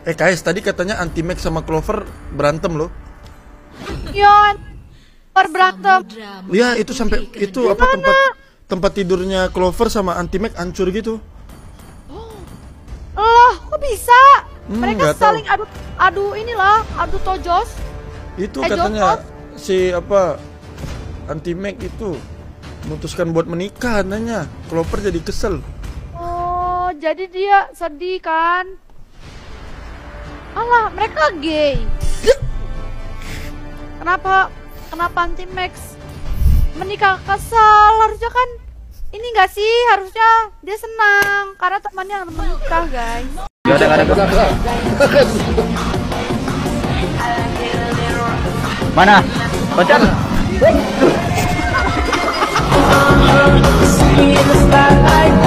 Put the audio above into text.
Guys, tadi katanya Anti-Max sama Clover berantem loh. Ya, berantem. Iya, itu sampai itu apa tempat tidurnya Clover sama Anti-Max hancur gitu. Loh, kok bisa? Mereka nggak tahu. saling adu inilah, adu tojos. Itu katanya si apa Anti-Max itu memutuskan buat menikah katanya. Clover jadi kesel. Oh, jadi dia sedih kan? Alah, mereka gay. Kenapa Anti-Max menikah kesal? Harusnya kan ini enggak sih? Harusnya dia senang karena temannya menikah, guys. Gak ada. Mana? Pacar.